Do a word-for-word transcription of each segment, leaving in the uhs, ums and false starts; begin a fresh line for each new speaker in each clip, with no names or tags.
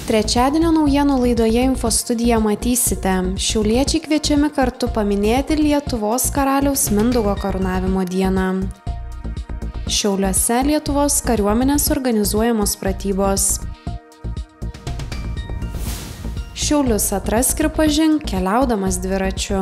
Trečiadienio naujienų laidoje Info studija matysite, šiauliečiai kviečiami kartu paminėti Lietuvos karaliaus Mindaugo karūnavimo dieną. Šiauliuose Lietuvos kariuomenės organizuojamos pratybos. Šiaulius atrask ir pažink keliaudamas dviračiu.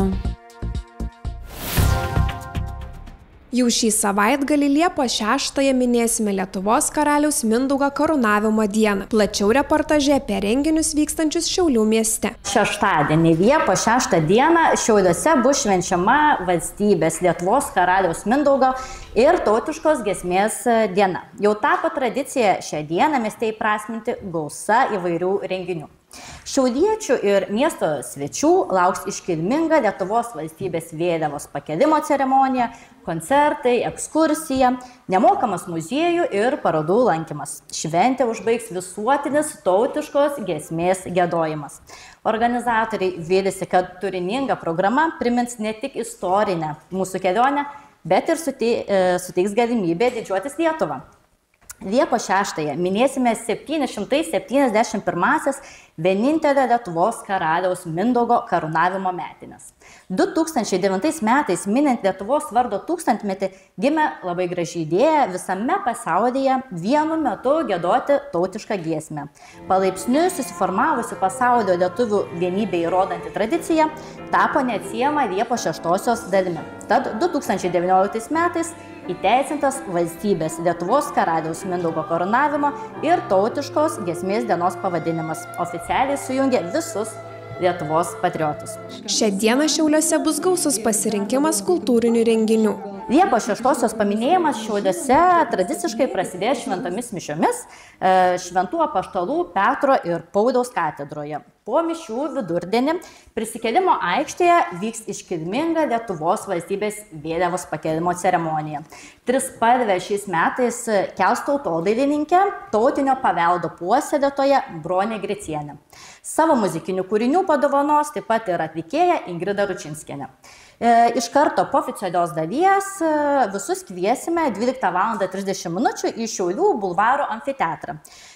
Jau šį savaitgalį Liepos šeštąją minėsime Lietuvos karaliaus Mindaugo karūnavimo dieną. Plačiau reportaže apie renginius vykstančius Šiaulių mieste.
Šeštadienį Liepos šeštą dieną Šiauliuose bus švenčiama valstybės Lietuvos karaliaus Mindaugo ir tautiškos giesmės diena. Jau tapo tradicija šią dieną mieste įprasminti gausa įvairių renginių. Šiauliečių ir miesto svečių lauks iškilminga Lietuvos valstybės vėliavos pakelimo ceremonija, koncertai, ekskursija, nemokamas muziejų ir parodų lankymas. Šventę užbaigs visuotinis tautiškos giesmės giedojimas. Organizatoriai vylisi, kad turininga programa primins ne tik istorinę mūsų kelionę, bet ir suteiks galimybę didžiuotis Lietuvą. Liepos šeštąją minėsime septyni šimtai septyniasdešimt pirmąsias vienintelio Lietuvos karaliaus Mindaugo karūnavimo metines. du tūkstančiai devintais metais minint Lietuvos vardo tūkstantmetį gimė labai graži idėja visame pasaulyje vienu metu giedoti tautišką giesmę. Palaipsniui susiformavusi pasaulio lietuvių vienybę įrodanti tradicija tapo neatsiejama Liepos šeštosios dalimi. Tad du tūkstančiai devynioliktais metais įteisintas valstybės Lietuvos karaliaus Mindaugo karūnavimo ir tautiškos giesmės dienos pavadinimas. Oficialiai sujungia visus Lietuvos patriotus.
Šią dieną Šiauliuose bus gausus pasirinkimas kultūrinių renginių.
Liepos šeštosios paminėjimas Šiauliuose tradiciškai prasidėjo šventomis mišiomis Šventų apaštalų Petro ir Pauliaus katedroje. Po mišių vidurdienį prisikėlimo aikštėje vyks iškilminga Lietuvos valstybės vėliavos pakelimo ceremonija. Trispalvę šiais metais kels tautodailininkė, tautinio paveldo puoselėtoja Bronė Gricienė. Savo muzikinių kūrinių padovanos taip pat ir atlikėja Ingrida Ručinskienė. Iš karto po oficialios dalies visus kviesime dvyliktą valandą trisdešimt minučių į Šiaulių bulvaro amfiteatrą,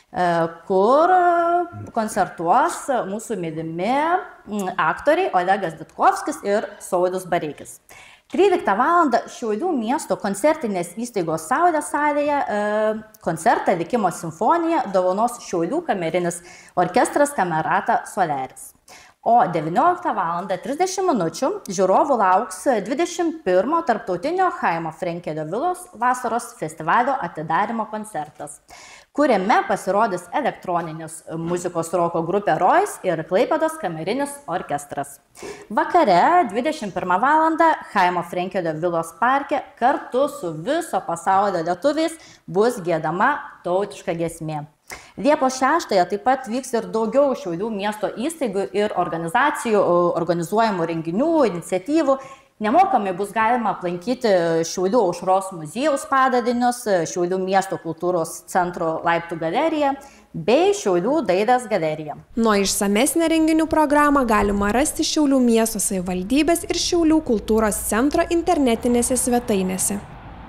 kur koncertuos mūsų mylimi aktoriai Olegas Ditkovskis ir Saulius Bareikis. tryliktą valandą Šiaulių miesto koncertinės įstaigos Saulės salėje koncertą Likimo simfonija dovanos Šiaulių kamerinis orkestras Camerata Solaris. O devynioliktą valandą trisdešimt minučių žiūrovų lauks dvidešimt pirmo tarptautinio Chaimo Frenkelio vilos vasaros festivalio atidarymo koncertas, kuriame pasirodys elektroninis muzikos roko grupė Rois ir Klaipėdos kamerinis orkestras. Vakare dvidešimt pirmą valandą Chaimo Frenkelio vilos parke kartu su viso pasaulio lietuviais bus giedama tautiška giesmė. Liepos šeštąją taip pat vyks ir daugiau Šiaulių miesto įstaigų ir organizacijų organizuojamų renginių, iniciatyvų. Nemokamai bus galima aplankyti Šiaulių aušros muziejaus padalinius, Šiaulių miesto kultūros centro laiptų galeriją bei Šiaulių dailės galeriją.
Nuo išsamesnę renginių programą galima rasti Šiaulių miesto savivaldybės ir Šiaulių kultūros centro internetinėse svetainėse.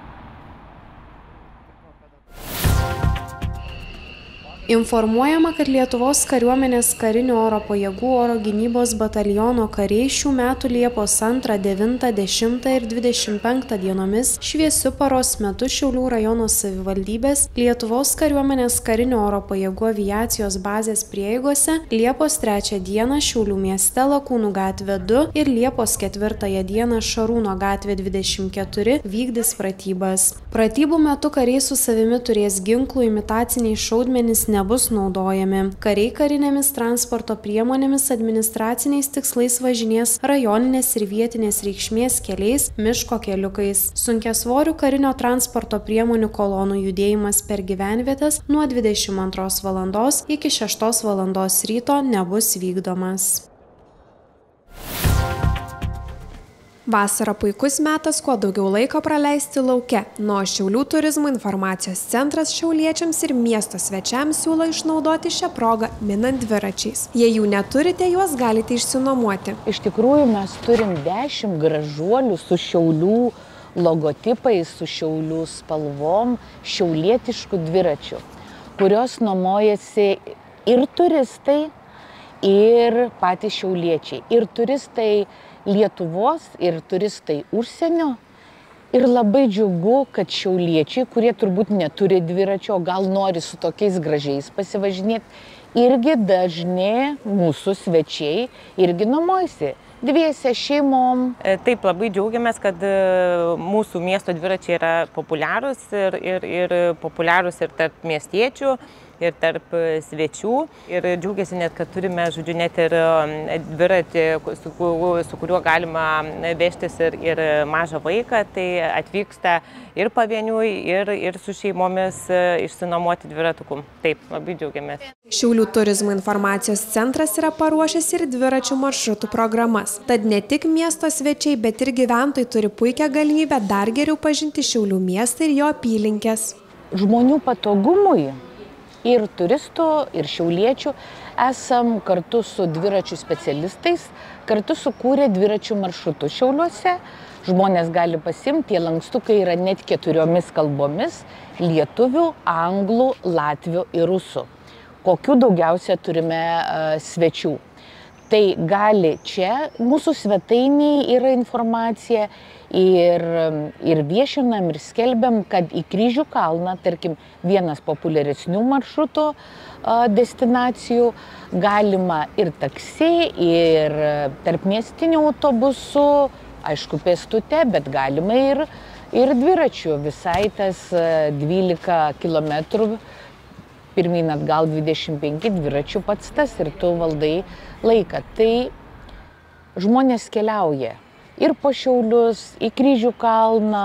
Informuojama, kad Lietuvos kariuomenės karinių oro pajėgų oro gynybos bataliono kariai šių metų Liepos antrą, devintą, dešimtą ir dvidešimt penktą dienomis šviesiu paros metu Šiaulių rajono savivaldybės Lietuvos kariuomenės karinių oro pajėgų aviacijos bazės prieigose Liepos trečią dieną Šiaulių mieste Lakūnų gatvė du ir Liepos ketvirtąją dieną Šarūno gatvė dvidešimt keturi vykdys pratybas. Pratybų metu kariai su savimi turės ginklų, imitaciniai šaudmenys nebus naudojami. Kariai karinėmis transporto priemonėmis administraciniais tikslais važinės rajoninės ir vietinės reikšmės keliais, miško keliukais. Sunkiasvorių karinio transporto priemonių kolonų judėjimas per gyvenvietes nuo dvidešimt antros valandos iki šeštos valandos ryto nebus vykdomas. Vasara puikus metas, kuo daugiau laiko praleisti lauke. Nuo Šiaulių turizmo informacijos centras šiauliečiams ir miesto svečiams siūlo išnaudoti šią progą minant dviračiais. Jei jų neturite, juos galite išsinuomoti.
Iš tikrųjų mes turim dešimt gražuolių su Šiaulių logotipais, su Šiaulių spalvom, šiaulietiškų dviračių, kurios nuomojasi ir turistai, ir patys šiauliečiai. Ir turistai Lietuvos, ir turistai užsienio. Ir labai džiugu, kad šiauliečiai, kurie turbūt neturi dviračio, gal nori su tokiais gražiais pasivažinėti, irgi dažni mūsų svečiai irgi nuomojasi. Dviese šeimom.
Taip, labai džiaugiamės, kad mūsų miesto dviračiai yra populiarūs ir, ir, ir populiarūs ir tarp miestiečių, ir tarp svečių. Ir džiaugiasi net, kad turime, žodžiu, net ir dviratį, su, su kuriuo galima vežtis ir, ir mažą vaiką. Tai atvyksta ir pavieniui, ir, ir su šeimomis išsinuomoti dviratukų. Taip, labai džiaugiamės.
Šiaulių turizmo informacijos centras yra paruošęs ir dviračių maršrutų programas. Tad ne tik miesto svečiai, bet ir gyventojai turi puikią galimybę dar geriau pažinti Šiaulių miestą ir jo apylinkės.
Žmonių patogumui ir turistų, ir šiauliečių esam kartu su dviračių specialistais, kartu sukūrė dviračių maršrutų Šiauliuose. Žmonės gali pasimti, tie lankstukai yra net keturiomis kalbomis – lietuvių, anglų, latvių ir rusų. Kokių daugiausia turime uh, svečių. Tai gali čia, mūsų svetainiai yra informacija ir, ir viešinam ir skelbiam, kad į Kryžių kalną, tarkim, vienas populiaresnių maršrutų uh, destinacijų, galima ir taksi, ir tarpmiestinių autobusų, aišku, pėstute, bet galima ir, ir dviračių. Visai tas dvylika kilometrų, pirmyn atgal dvidešimt penki dviračių pats tas ir tu valdai laiką. Tai žmonės keliauja ir po Šiaulius, į Kryžių kalną,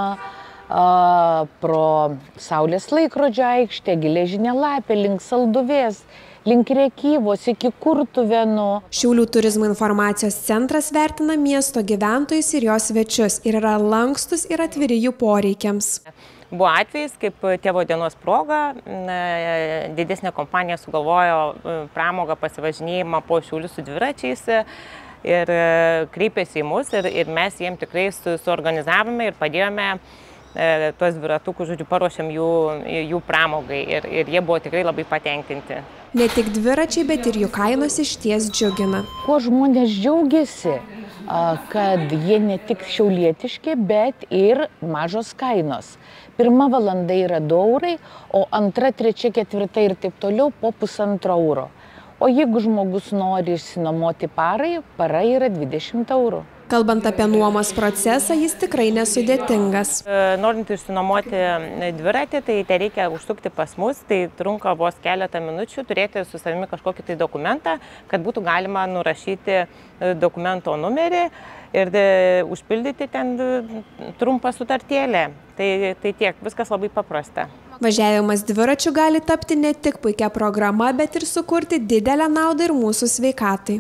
a, pro Saulės laikrodžio aikštę, Geležinę lapę, link Salduvės, link Rėkyvos, iki Kurtuvėnų.
Šiaulių turizmo informacijos centras vertina miesto gyventojus ir jos svečius ir yra lankstus ir atviri jų poreikiams.
Buvo atvejis, kaip tėvo dienos proga, didesnė kompanija sugalvojo pramogą pasivažinėjimą po Šiaulius su dviračiais ir kreipėsi į mus ir, ir mes jiems tikrai su, suorganizavome ir padėjome tuos dviratukus, žodžiu, paruošėm jų, jų pramogai ir, ir jie buvo tikrai labai patenkinti.
Ne tik dviračiai, bet ir jų kainos išties džiugina.
Kuo žmonės džiaugiasi, kad jie ne tik šiaulietiški, bet ir mažos kainos. Pirma valanda yra du eurai, o antra, trečia, ketvirta ir taip toliau po pusantro euro. O jeigu žmogus nori išsinuomoti parai, para yra dvidešimt eurų.
Kalbant apie nuomos procesą, jis tikrai nesudėtingas.
Norint išsinuomoti dviratį, tai tai reikia užsukti pas mus, tai trunka vos keletą minučių, turėti su savimi kažkokį tai dokumentą, kad būtų galima nurašyti dokumento numerį ir užpildyti ten trumpą sutartėlę. Tai, tai tiek, viskas labai paprasta.
Važiavimas dviračiu gali tapti ne tik puikia programa, bet ir sukurti didelę naudą ir mūsų sveikatai.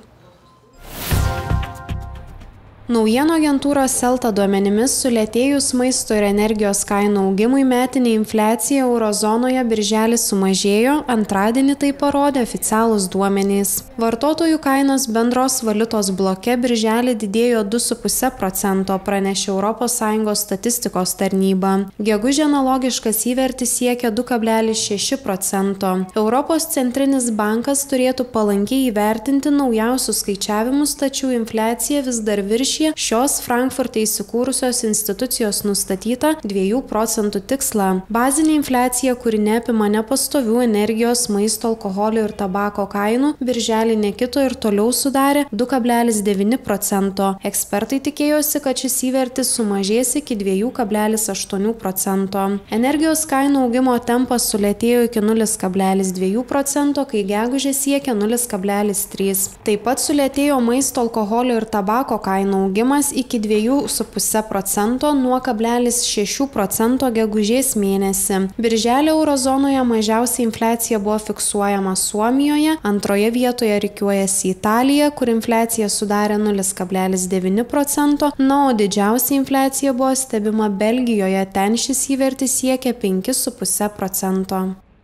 Naujienų agentūros Selta duomenimis sulėtėjus maisto ir energijos kainų augimui metinė infliacija euro zonoje birželį sumažėjo, antradienį tai parodė oficialūs duomenys. Vartotojų kainos bendros valiutos bloke birželį didėjo du su puse procento, pranešė Europos Sąjungos statistikos tarnyba. Gegužę analogiškas įvertis siekia du kablelis šeši procento. Europos centrinis bankas turėtų palankiai įvertinti naujausius skaičiavimus, tačiau infliacija vis dar viršija šios Frankfurte įsikūrusios institucijos nustatyta dviejų procentų tikslą. Bazinė infliacija, kuri neapima nepastovių energijos, maisto, alkoholio ir tabako kainų, birželį nekito ir toliau sudarė du kablelis devyni procento. Ekspertai tikėjosi, kad šis įvertis sumažės iki dviejų kablelis aštuoni procento. Energijos kainų augimo tempas sulėtėjo iki nulis kablelis dviejų procento, kai gegužė siekia nulis kablelis trys. Taip pat sulėtėjo maisto, alkoholio ir tabako kainų augimas iki dviejų su puse procento nuo kablelis šešių procento gegužės mėnesį. Birželio euro zonoje mažiausia infliacija buvo fiksuojama Suomijoje, antroje vietoje rikiuojasi Italija, kur infliacija sudarė nulis kablelis devyni procento, na, o didžiausia infliacija buvo stebima Belgijoje, ten šis įvertis siekia penki su puse procento.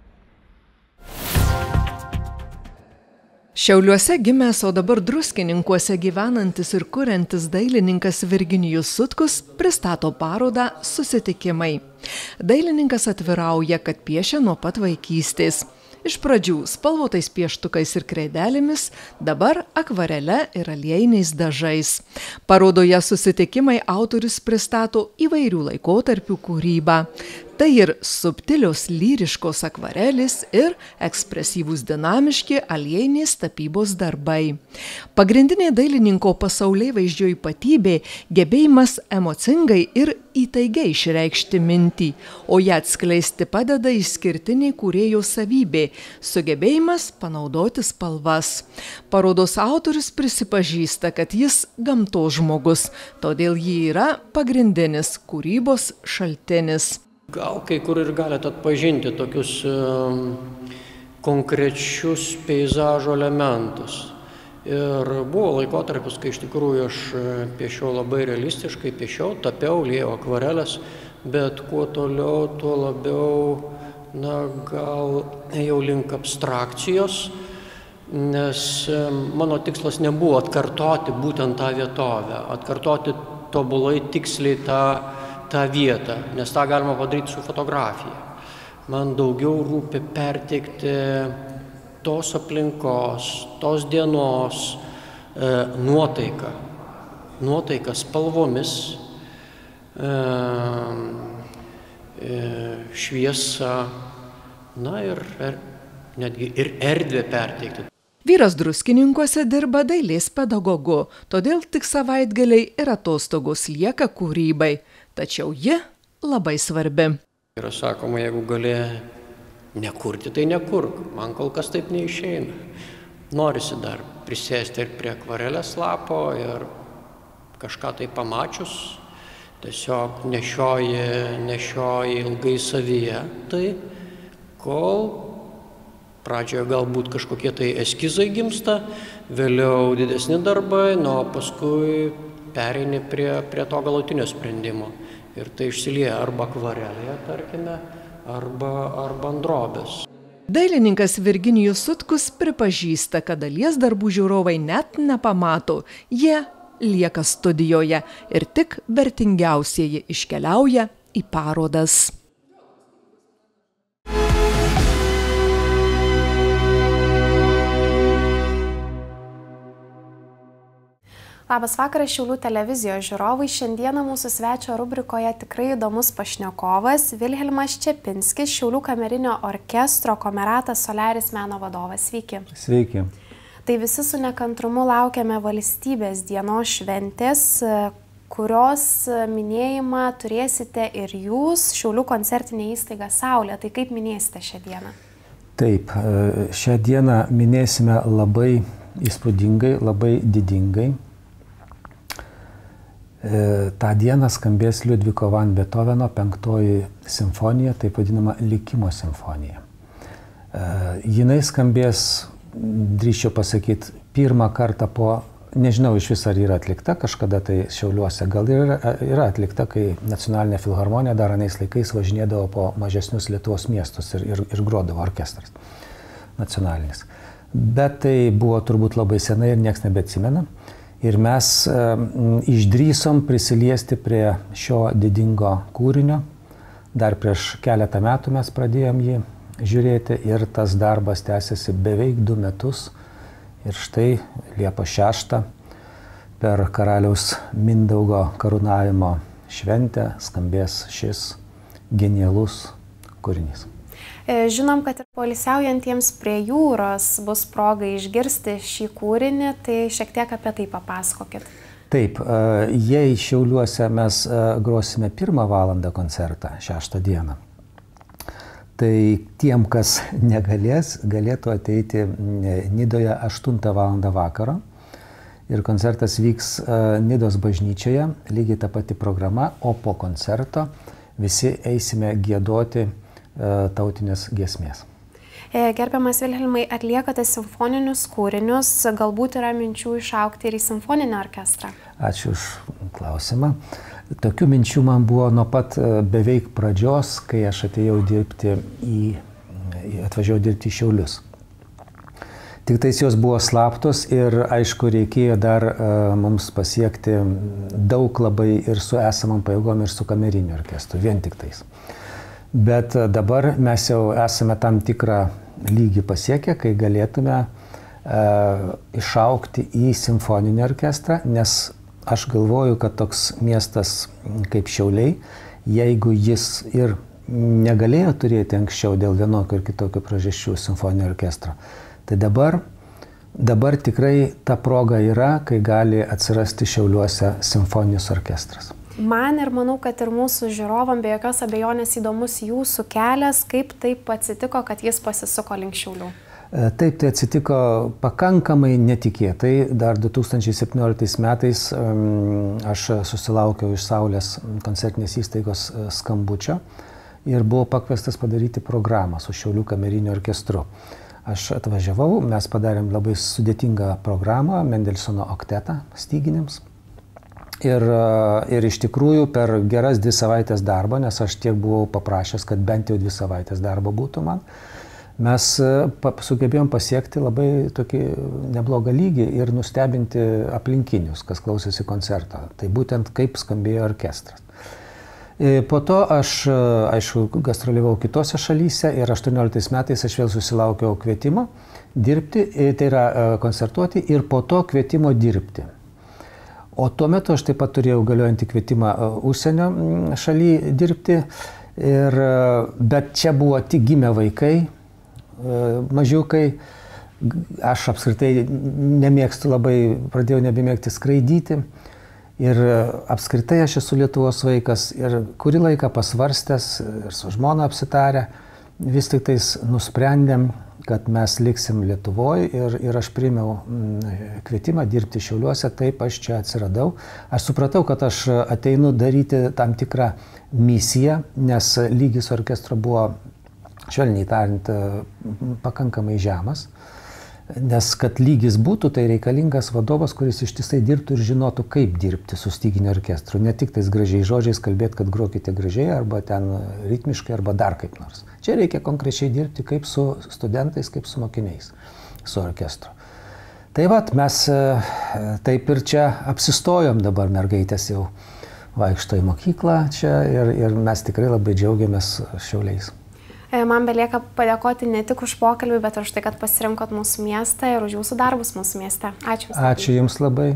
Šiauliuose gimęs, o dabar Druskininkuose gyvenantis ir kuriantis dailininkas Virginijus Sutkus pristato parodą Susitikimai. Dailininkas atvirauja, kad piešia nuo pat vaikystės. Iš pradžių spalvotais pieštukais ir kreidelėmis, dabar akvarele ir aliejiniais dažais. Parodoje susitikimai autorius pristato įvairių laikotarpių kūrybą. Tai ir subtilios lyriškos akvarelės ir ekspresyvūs dinamiški aliejinės tapybos darbai. Pagrindinė dailininko pasaulėvaizdžio ypatybė – gebėjimas emocingai ir įtaigiai išreikšti mintį, o ją atskleisti padeda išskirtinė kūrėjo savybė – sugebėjimas panaudoti spalvas. Parodos autorius prisipažįsta, kad jis gamtos žmogus, todėl jį yra pagrindinis kūrybos šaltinis.
Gal kai kur ir galite atpažinti tokius um, konkrečius peizažo elementus. Ir buvo laikotarpis, kai iš tikrųjų aš piešiau labai realistiškai, piešiau, tapiau, liejau akvarelės, bet kuo toliau, tuo labiau, na, gal ėjau link abstrakcijos, nes mano tikslas nebuvo atkartoti būtent tą vietovę, atkartoti tobulai tiksliai tą tą vietą, nes tą galima padaryti su fotografija. Man daugiau rūpi perteikti tos aplinkos, tos dienos e, nuotaiką, nuotaiką spalvomis, e, e, šviesą, na ir er, netgi ir erdvę perteikti.
Vyras Druskininkuose dirba dailės pedagogu, todėl tik savaitgaliai ir atostogos lieka kūrybai. Tačiau ji labai svarbi.
Yra sakoma, jeigu gali nekurti, tai nekurk. Man kol kas taip neišeina. Norisi dar prisėsti ir prie akvarelės lapo ir kažką tai pamačius, tiesiog nešioji, nešioji ilgai savyje. Tai kol pradžioje galbūt kažkokie tai eskizai gimsta, vėliau didesni darbai, nu, paskui pereini prie, prie to galutinio sprendimo. Ir tai išsilieja arba akvarelėje, tarkime, arba, arba ant drobės.
Dailininkas Virginijus Sutkus pripažįsta, kad dalies darbų žiūrovai net nepamato. Jie lieka studijoje ir tik vertingiausieji iškeliauja į parodas.
Labas vakaras Šiaulių televizijos žiūrovai. Šiandieną mūsų svečio rubrikoje tikrai įdomus pašnekovas Vilhelmas Čepinskis, Šiaulių kamerinio orkestro Komeratas Solaris meno vadovas. Sveiki.
Sveiki.
Tai visi su nekantrumu laukiame valstybės dienos šventės, kurios minėjimą turėsite ir jūs, Šiaulių koncertinė įstaiga Saulė. Tai kaip minėsite šią dieną?
Taip, šią dieną minėsime labai įspūdingai, labai didingai. Ta dieną skambės Liudviko van Beethoveno penktoji simfonija, taip vadinama Likimo simfonija. Jinai skambės, drįsčiau pasakyti, pirmą kartą po, nežinau iš vis ar yra atlikta, kažkada tai Šiauliuose, gal yra, yra atlikta, kai Nacionalinė filharmonija dar anais laikais važinėdavo po mažesnius Lietuvos miestus ir, ir, ir grodavo orkestras nacionalinis. Bet tai buvo turbūt labai senai ir nieks nebeatsimena. Ir mes e, išdrįsom prisiliesti prie šio didingo kūrinio. Dar prieš keletą metų mes pradėjom jį žiūrėti ir tas darbas tęsiasi beveik du metus. Ir štai Liepos šeštą per karaliaus Mindaugo karūnavimo šventę skambės šis genialus kūrinys.
Žinom, kad ir poilsiaujantiems prie jūros bus proga išgirsti šį kūrinį, tai šiek tiek apie tai papasakokit.
Taip, jei Šiauliuose mes grosime pirmą valandą koncertą šeštą dieną, tai tiem, kas negalės, galėtų ateiti Nidoje aštuntą valandą vakaro. Ir koncertas vyks Nidos bažnyčioje, lygiai ta pati programa, o po koncerto visi eisime giedoti tautinės giesmės.
Gerbiamas Vilhelmai, atliekate simfoninius kūrinius, galbūt yra minčių išaugti ir į simfoninį orkestrą?
Ačiū už klausimą. Tokių minčių man buvo nuo pat beveik pradžios, kai aš atėjau dirbti į, atvažiavau dirbti į Šiaulius. Tik tais jos buvo slaptos ir aišku reikėjo dar uh, mums pasiekti daug labai ir su esamam pajėgom, ir su kameriniu orkestru, vien tik tais. Bet dabar mes jau esame tam tikrą lygį pasiekę, kai galėtume e, išaukti į simfoninį orkestrą, nes aš galvoju, kad toks miestas kaip Šiauliai, jeigu jis ir negalėjo turėti anksčiau dėl vienokio ir kitokio priežasčių simfoninio orkestro, tai dabar, dabar tikrai ta proga yra, kai gali atsirasti Šiauliuose simfoninis orkestras.
Man ir manau, kad ir mūsų žiūrovam be jokios abejonės įdomus jūsų kelias, kaip taip atsitiko, kad jis pasisuko link Šiaulių.
Taip, tai atsitiko pakankamai netikėtai. Dar du tūkstančiai septynioliktais metais aš susilaukiau iš Saulės koncertinės įstaigos skambučio ir buvau pakviestas padaryti programą su Šiaulių kameriniu orkestru. Aš atvažiavau, mes padarėm labai sudėtingą programą, Mendelsono oktetą styginiams. Ir, ir iš tikrųjų per geras dvi savaitės darbo, nes aš tiek buvau paprašęs, kad bent jau dvi savaitės darbo būtų man, mes sugebėjom pasiekti labai tokį neblogą lygį ir nustebinti aplinkinius, kas klausėsi koncerto. Tai būtent kaip skambėjo orkestras. Po to aš, aišku, gastroliavau kitose šalyse ir aštuonioliktais metais aš vėl susilaukiau kvietimo dirbti, tai yra koncertuoti ir po to kvietimo dirbti. O tuo metu aš taip pat turėjau galiojantį kvietimą užsienio šaly dirbti, ir, bet čia buvo tik gimę vaikai, mažiukai. Aš apskritai nemėgstu labai, pradėjau nebemėgti skraidyti. Ir apskritai aš esu Lietuvos vaikas ir kurį laiką pasvarstęs ir su žmona apsitarę, vis tik tais nusprendėm, kad mes liksim Lietuvoje ir, ir aš priėmiau kvietimą dirbti Šiauliuose, taip aš čia atsiradau. Aš supratau, kad aš ateinu daryti tam tikrą misiją, nes lygis orkestro buvo, švelniai tariant, pakankamai žemas. Nes kad lygis būtų, tai reikalingas vadovas, kuris ištisai dirbtų ir žinotų, kaip dirbti su styginiu orkestru. Ne tik tais gražiai žodžiais kalbėti, kad grokite gražiai, arba ten ritmiškai, arba dar kaip nors. Čia reikia konkrečiai dirbti kaip su studentais, kaip su mokiniais, su orkestru. Tai vat, mes taip ir čia apsistojom dabar, mergaitės jau vaikšto į mokyklą čia ir, ir mes tikrai labai džiaugiamės Šiauliais.
Man belieka padėkoti ne tik už pokalbį, bet ir už tai, kad pasirinkot mūsų miestą ir už jūsų darbus mūsų mieste. Ačiū.
Ačiū Jums labai.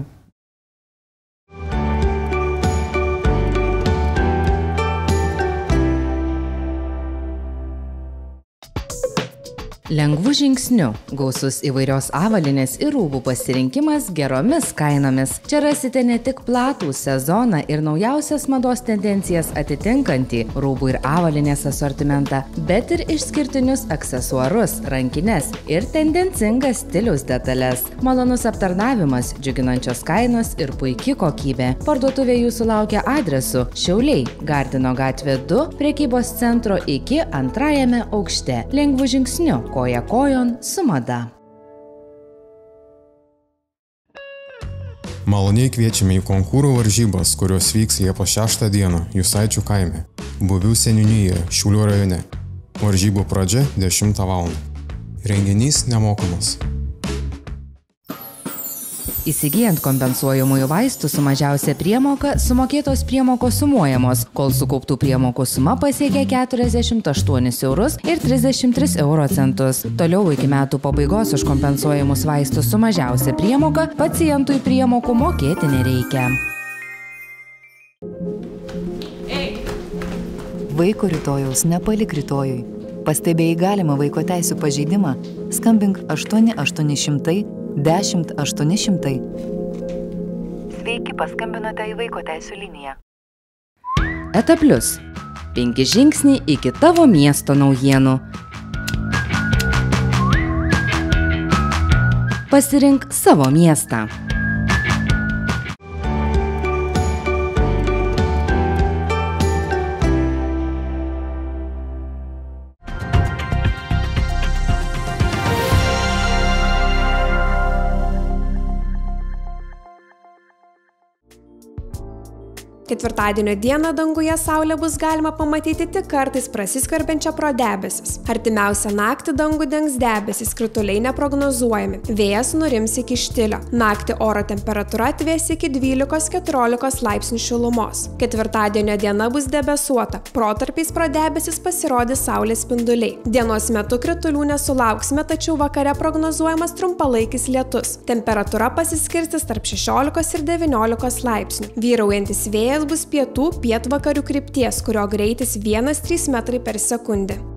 Lengvų žingsnių, gausus įvairios avalynės ir rūbų pasirinkimas geromis kainomis. Čia rasite ne tik platų sezoną ir naujausias mados tendencijas atitinkantį rūbų ir avalynės asortimentą, bet ir išskirtinius aksesuarus, rankines ir tendencingas stiliaus detalės. Malonus aptarnavimas, džiuginančios kainos ir puiki kokybė. Parduotuvė jūsų laukia adresu Šiauliai, Gardino gatvė du, prekybos centro iki antrajame aukšte. Lengvų žingsnių, koja kojon su mada.
Maloniai kviečiame į konkurų varžybas, kurios vyks Liepos šeštą dieną Jusaičių kaime, Bubių seniūnijoje, Šiaulių rajone. Varžybų pradžia dešimtą valandą. Renginys nemokamas.
Įsigijant kompensuojamųjų vaistų su mažiausia priemoka, sumokėtos priemokos sumuojamos, kol sukauptų priemokų suma pasiekia keturiasdešimt aštuonis eurus ir trisdešimt tris euro centus. Toliau iki metų pabaigos už kompensuojamus vaistus su mažiausia priemoka pacientui priemokų mokėti nereikia.
Vaiko rytojaus nepalik rytojui. Pastebėjai galimą vaiko teisių pažeidimą? Skambink aštuoni aštuoni šimtai dešimt aštuoni šimtai. Sveiki, paskambinote į vaiko teisių liniją.
Eta Plius. Penki žingsniai iki tavo miesto naujienų. Pasirink savo miestą.
Ketvirtadienio dieną danguje saulę bus galima pamatyti tik kartais prasiskverbiančią pro debesis. Artimiausią naktį dangų dengs debesis, krituliai neprognozuojami. Vėjas nurims iki štilio. Naktį oro temperatūra atvės iki dvylikos keturiolikos laipsnių šilumos. Ketvirtadienio diena bus debesuota. Protarpiais pro debesis pasirodys saulės spinduliai. Dienos metu kritulių nesulauksime, tačiau vakare prognozuojamas trumpalaikis lietus. Temperatūra pasiskirstis tarp šešiolikos ir devyniolikos laipsnių. Vyraujantis vėjas bus pietų pietvakarių krypties, kurio greitis vienas trys metrai per sekundę.